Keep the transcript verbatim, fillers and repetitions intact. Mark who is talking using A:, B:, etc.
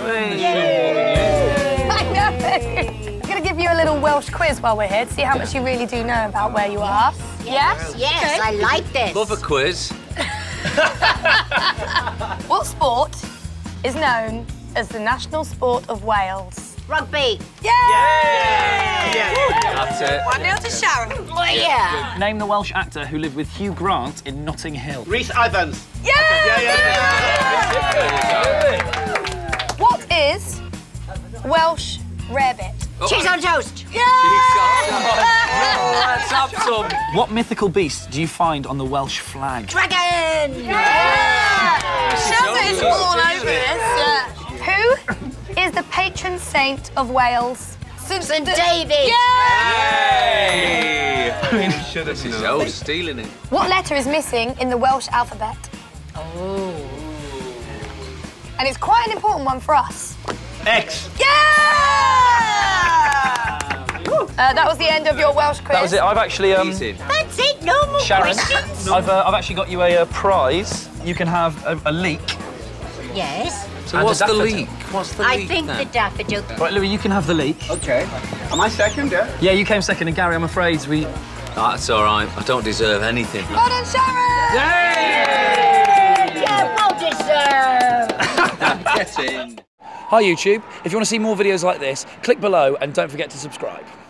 A: Yay. I know. I'm going to give you a little Welsh quiz while we're here to see how much you really do know about where you are.
B: Yes? Yes, okay. I like this.
C: Love a quiz.
A: What sport is known as the national sport of Wales?
B: Rugby.
A: Yay!
C: Yeah. Yeah. That's it.
A: One nil to Sharon.
B: Oh, yeah.
D: Name the Welsh actor who lived with Hugh Grant in Notting Hill.
E: Rhys Ifans.
A: Yeah!
E: Yeah, yeah,
A: yeah. What is Welsh rarebit?
B: Oh. Cheese on toast.
A: Yeah!
C: Oh, let's have some.
D: What mythical beast do you find on the Welsh flag?
B: Dragon.
A: Yeah! Shelter is all over this. Yeah. Who is the patron saint of Wales?
B: Saint David.
C: Yay!
D: I mean,
C: Should have known. Oh, stealing it.
A: What letter is missing in the Welsh alphabet?
B: Oh.
A: And it's quite an important one for us.
E: X.
A: Yeah! Uh, that was the end of your Welsh quiz.
D: that was it. I've actually um.
B: That's it. No more
D: Sharon,
B: questions.
D: I've uh, I've actually got you a, a prize. You can have a, a leek.
B: Yes.
C: So
D: And
C: what's
D: a
C: the
D: daffodil.
C: leak? What's the
B: I
C: leak
B: think
C: then?
B: the daffodil.
D: Right, Louis, you can have the leek.
E: Okay. Am I second, yeah?
D: Yeah, you came second, and Gary, I'm afraid we.
C: That's all right. I don't deserve anything.
A: Well done, Sharon!
C: Yay!
B: Yeah, well deserved.
C: Get in.
D: Hi YouTube, if you want to see more videos like this, click below and don't forget to subscribe.